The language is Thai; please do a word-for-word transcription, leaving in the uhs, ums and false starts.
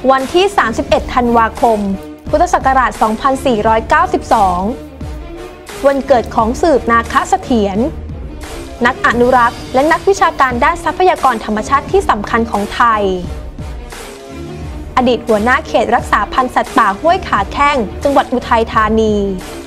วันที่ สามสิบเอ็ด ธันวาคม พุทธศักราช สองพันสี่ร้อยเก้าสิบสอง วันเกิดของสืบนาคเสถียร นักอนุรักษ์และนักวิชาการด้านทรัพยากรธรรมชาติที่สำคัญของไทย อดีตหัวหน้าเขตรักษาพันธุ์สัตว์ป่าห้วยขาแข้ง จังหวัดอุทัยธานี